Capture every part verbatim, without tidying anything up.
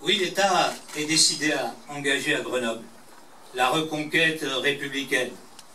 Oui, l'État est décidé à engager à Grenoble la reconquête républicaine.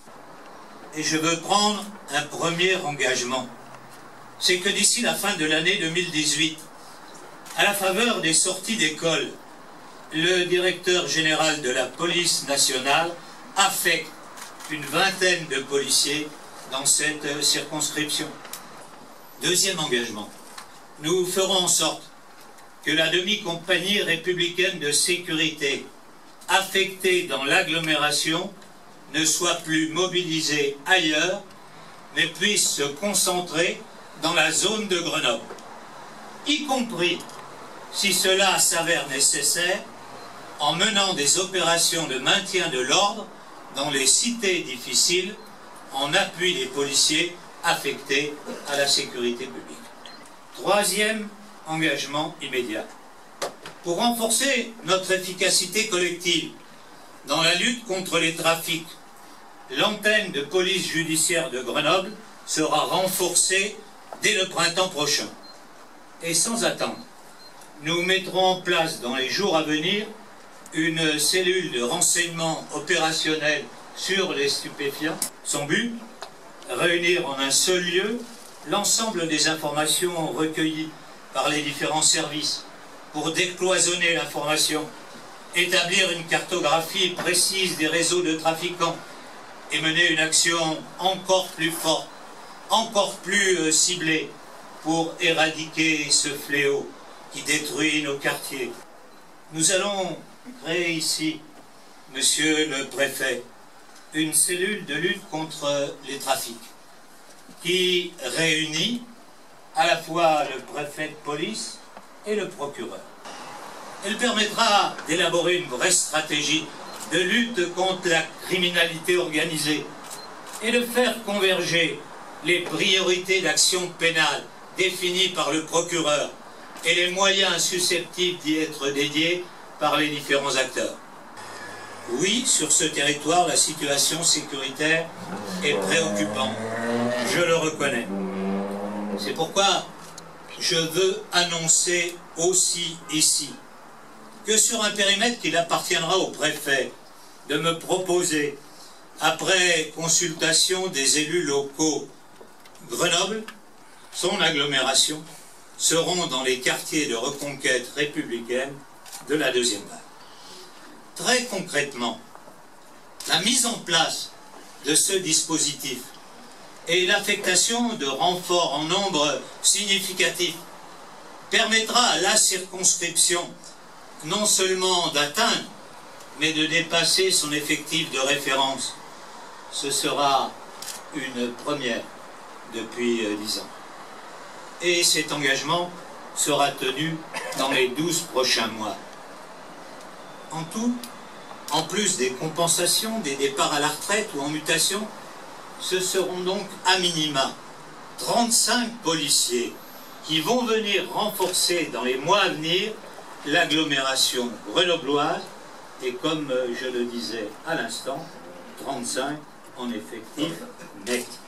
Et je veux prendre un premier engagement. C'est que d'ici la fin de l'année deux mille dix-huit, à la faveur des sorties d'école, le directeur général de la police nationale affecte une vingtaine de policiers dans cette circonscription. Deuxième engagement, nous ferons en sorte que la demi-compagnie républicaine de sécurité affectée dans l'agglomération ne soit plus mobilisée ailleurs, mais puisse se concentrer dans la zone de Grenoble, y compris, si cela s'avère nécessaire, en menant des opérations de maintien de l'ordre dans les cités difficiles, en appui des policiers affectés à la sécurité publique. Troisième engagement immédiat. Pour renforcer notre efficacité collective dans la lutte contre les trafics, l'antenne de police judiciaire de Grenoble sera renforcée dès le printemps prochain. Et sans attendre, nous mettrons en place dans les jours à venir une cellule de renseignement opérationnel sur les stupéfiants. Son but, réunir en un seul lieu l'ensemble des informations recueillies par les différents services pour décloisonner l'information, établir une cartographie précise des réseaux de trafiquants et mener une action encore plus forte, encore plus euh, ciblée pour éradiquer ce fléau qui détruit nos quartiers. Nous allons créer ici, monsieur le préfet, une cellule de lutte contre les trafics qui réunit à la fois le préfet de police et le procureur. Elle permettra d'élaborer une vraie stratégie de lutte contre la criminalité organisée et de faire converger les priorités d'action pénale définies par le procureur et les moyens susceptibles d'y être dédiés par les différents acteurs. Oui, sur ce territoire, la situation sécuritaire est préoccupante. Je le reconnais. C'est pourquoi je veux annoncer aussi ici que sur un périmètre qu'il appartiendra au préfet de me proposer, après consultation des élus locaux, Grenoble, son agglomération, seront dans les quartiers de reconquête républicaine de la deuxième vague. Très concrètement, la mise en place de ce dispositif et l'affectation de renforts en nombre significatif permettra à la circonscription non seulement d'atteindre, mais de dépasser son effectif de référence. Ce sera une première depuis dix ans. Et cet engagement sera tenu dans les douze prochains mois. En tout, en plus des compensations, des départs à la retraite ou en mutation, ce seront donc à minima trente-cinq policiers qui vont venir renforcer dans les mois à venir l'agglomération grenobloise et, comme je le disais à l'instant, trente-cinq en effectif net.